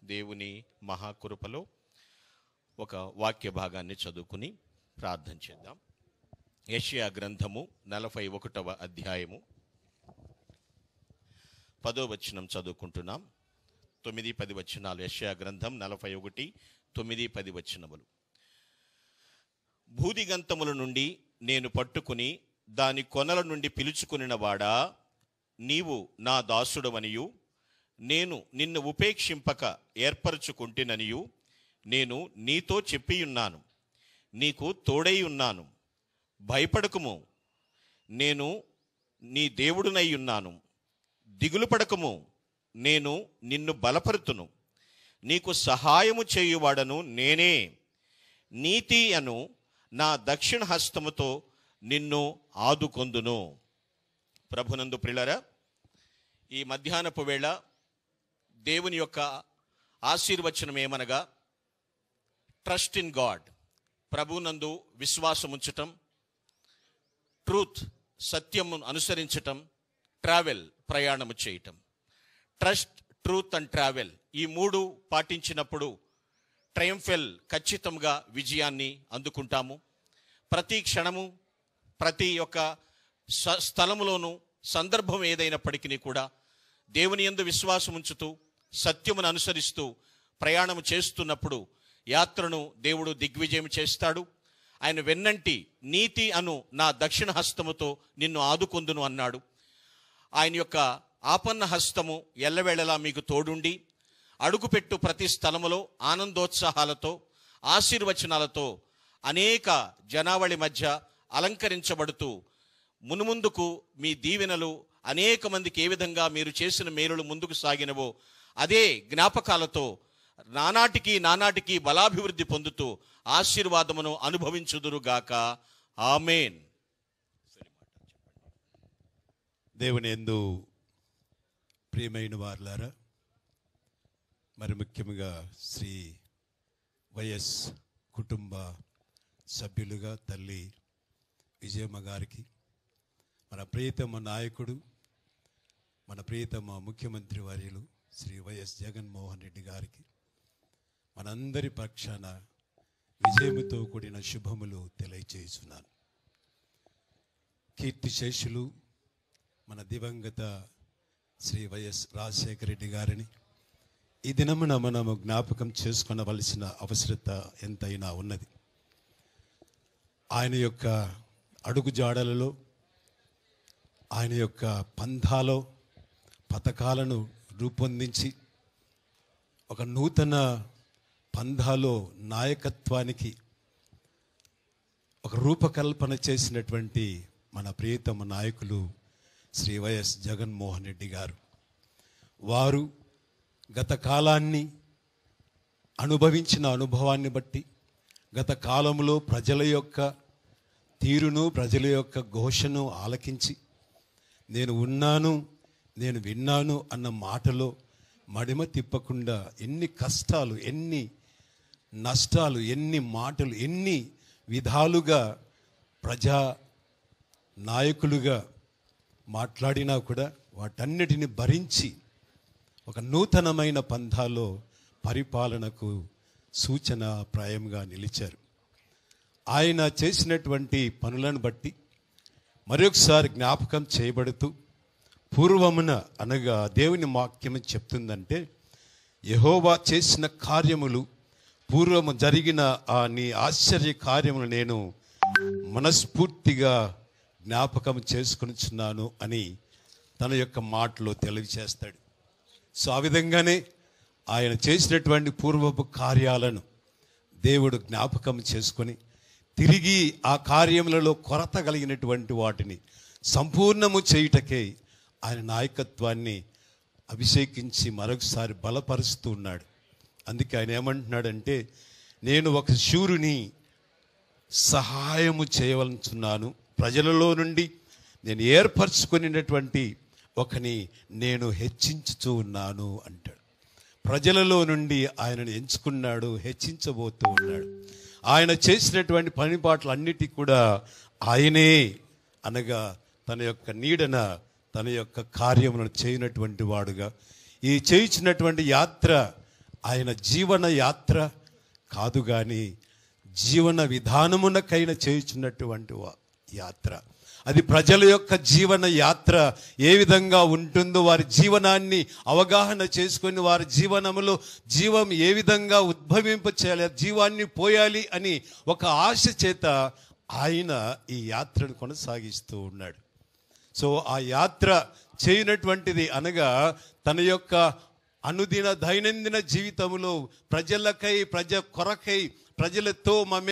దేవుని మహాకృపలో ఒక వాక్య భాగాన్ని చదువుకుని ప్రార్థన చేద్దాం. యెషయా గ్రంథము 41వ అధ్యాయము 10వ వచనం చదువుకుంటున్నాం. 9-10 వచనాలు. యెషయా గ్రంథం 41, 9-10 వచనములు. భూదిగంతముల నుండి నేను పట్టుకుని దాని కొనల నుండి పిలుచుకునిన వాడా, నీవు నా దాసుడవనియు నేను నిన్ను ఉపేక్షింపక ఏర్పరచుకుంటేననియు నేను నీతో చెప్పియున్నాను. నీకు తోడై ఉన్నాను, భయపడకుము, నేను నీ దేవుడునై ఉన్నాను. దిగులు పడకము, నేను నిన్ను బలపరుతును. నీకు సహాయము చేయువాడను నేనే. నీతి అను నా దక్షిణ హస్తముతో నిన్ను ఆదుకొందును. ప్రభునందు ప్రియులారా, ఈ మధ్యాహ్నపు వేళ దేవుని యొక్క ఆశీర్వచనం ఏమనగా, ట్రస్ట్ ఇన్ గాడ్, ప్రభునందు విశ్వాసముంచటం, ట్రూత్ సత్యము అనుసరించటం, ట్రావెల్ ప్రయాణము చేయటం. ట్రస్ట్, ట్రూత్ అండ్ ట్రావెల్, ఈ మూడు పాటించినప్పుడు ట్రయంఫెల్ ఖచ్చితంగా విజయాన్ని అందుకుంటాము. ప్రతి క్షణము, ప్రతి ఒక్క స్థలములోనూ, సందర్భం ఏదైనప్పటికీ కూడా దేవుని యందు విశ్వాసం ఉంచుతూ సత్యమును అనుసరిస్తూ ప్రయాణం చేస్తున్నప్పుడు యాత్రను దేవుడు దిగ్విజయం చేస్తాడు. ఆయన వెన్నంటి నీతి అను నా దక్షిణ హస్తముతో నిన్ను ఆదుకొందును అన్నాడు. ఆయన యొక్క ఆపన్న హస్తము ఎల్లవేళలా మీకు తోడుండి అడుగుపెట్టు ప్రతి స్థలములో ఆనందోత్సాహాలతో ఆశీర్వచనాలతో అనేక జనావళి మధ్య అలంకరించబడుతూ మునుముందుకు మీ దీవెనలు అనేక మందికి ఏ విధంగా మీరు చేసిన మేలులు ముందుకు సాగినవో అదే జ్ఞాపకాలతో నానాటికి బలాభివృద్ధి పొందుతూ ఆశీర్వాదమును అనుభవించుదురుగాక. ఆమేన్. దేవుని యందు ప్రియమైన వారులారా, మరి ముఖ్యంగా శ్రీ వైఎస్ కుటుంబ సభ్యులుగా తల్లి విజయమ్మ గారికి, మన ప్రియతమ నాయకుడు, మన ప్రియతమ ముఖ్యమంత్రి వర్యులు శ్రీ వైఎస్ జగన్మోహన్ రెడ్డి గారికి మనందరి పక్షాన విజయముతో కూడిన శుభములు తెలియజేస్తున్నాను. కీర్తిశేషులు మన దివంగత శ్రీ వైఎస్ రాజశేఖర రెడ్డి గారిని ఈ దినమున మనము జ్ఞాపకం చేసుకొనవలసిన అవసరత ఎంతైనా ఉన్నది. ఆయన యొక్క అడుగుజాడలలో, ఆయన యొక్క పంథాలో పథకాలను రూపొందించి ఒక నూతన పంథాలో నాయకత్వానికి ఒక రూపకల్పన చేసినటువంటి మన ప్రియతమ నాయకులు శ్రీ వైఎస్ జగన్మోహన్ రెడ్డి గారు. వారు గత కాలాన్ని అనుభవించిన అనుభవాన్ని బట్టి, గత కాలంలో ప్రజల యొక్క తీరును, ప్రజల యొక్క ఘోషను ఆలకించి నేను ఉన్నాను, నేను విన్నాను అన్న మాటలో మడిమ తిప్పకుండా ఎన్ని కష్టాలు, ఎన్ని నష్టాలు, ఎన్ని మాటలు, ఎన్ని విధాలుగా ప్రజా నాయకులుగా మాట్లాడినా కూడా వాటన్నిటిని భరించి ఒక నూతనమైన పంథాలో పరిపాలనకు సూచనప్రాయంగా నిలిచారు. ఆయన చేసినటువంటి పనులను బట్టి మరొకసారి జ్ఞాపకం చేయబడుతూ, పూర్వమున అనగా దేవుని వాక్యం చెప్తుందంటే, యెహోవా చేసిన కార్యములు, పూర్వము జరిగిన ఆ నీ ఆశ్చర్య కార్యములు నేను మనస్ఫూర్తిగా జ్ఞాపకం చేసుకొనిచున్నాను అని తన యొక్క మాటలో తెలియజేస్తాడు. సో ఆ విధంగానే ఆయన చేసినటువంటి పూర్వపు కార్యాలను దేవుడు జ్ఞాపకం చేసుకొని తిరిగి ఆ కార్యములలో కొరత కలిగినటువంటి వాటిని సంపూర్ణము చేయుటకే ఆయన నాయకత్వాన్ని అభిషేకించి మరొకసారి బలపరుస్తూ ఉన్నాడు. అందుకే ఆయన ఏమంటున్నాడంటే, నేను ఒక శూరుని సహాయము చేయవలనుచున్నాను, ప్రజలలో నుండి నేను ఏర్పరచుకునేటువంటి ఒకని నేను హెచ్చించుతూ ఉన్నాను అంటాడు. ప్రజలలో నుండి ఆయనను ఎంచుకున్నాడు, హెచ్చించబోతూ ఉన్నాడు. ఆయన చేసినటువంటి పనిపాట్లన్నిటి కూడా ఆయనే అనగా తన యొక్క నీడన తన యొక్క కార్యములను చేయనటువంటి వాడుగా, ఈ చేయించినటువంటి యాత్ర ఆయన జీవన యాత్ర కాదు కానీ జీవన విధానమునకైన చేయుచున్నటువంటి యాత్ర. అది ప్రజల యొక్క జీవన యాత్ర ఏ విధంగా ఉంటుందో వారి జీవనాన్ని అవగాహన చేసుకొని వారి జీవనములో జీవం ఏ విధంగా ఉద్భవింప చేయాలి, జీవాన్ని పోయాలి అని ఒక ఆశ చేత ఆయన ఈ యాత్రను కొనసాగిస్తూ ఉన్నాడు. సో ఆ యాత్ర చేయనటువంటిది అనగా తన యొక్క అనుదిన దైనందిన జీవితంలో ప్రజలకై, ప్రజ కొరకై, ప్రజలతో